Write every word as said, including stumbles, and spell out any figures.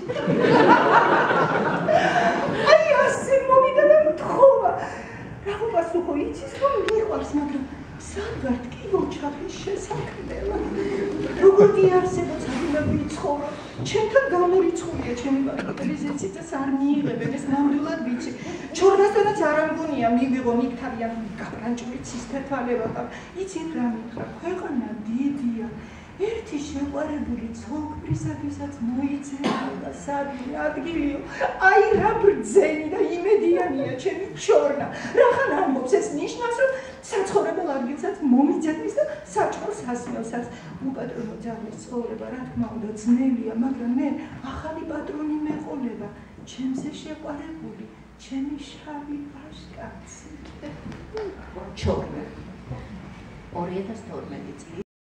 აი ასე მოვიდა და მთხოვა. Რაღაც უყო იცის რომ მიყვარს, მაგრამ სადგართ კი მოჩაფის შესაქმნელა. როგორ იარსება წაგვიდა ვიცხოვრო. ჩემთან გამორიცხულია ჩემი პატრიზეციც არ მიიღებენ ეს ნამდვილად ვიცი. ჩორდასთანაც არ ამგონია მივიღონ იქ თავიანთ გაბრანჭული ცისფერთვალებად. იცით რა მითხრა? ქვეყანა დიდია. ერთი შეყვარებული ცოლქმრისათვისაც მოიძებნა სადი ადგილიო. აი რა ბრძენი და იმედიანია ჩემი ჩორნა. რახან ამბობს ეს ნიშნავს რომ საცხოვრებელ ადგილსაც მომიძებნის და საჭმელს ასმელსაც. უპატრონო ძაღლის ცხოვრება რა თქმა უნდა ძნელია, მაგრამ მე ახალი პატრონი მეყოლება. ჩემზე შეყვარებული, ჩემი შავი ვაჟკაცი. ჩორნა ორი ათას თორმეტი წლის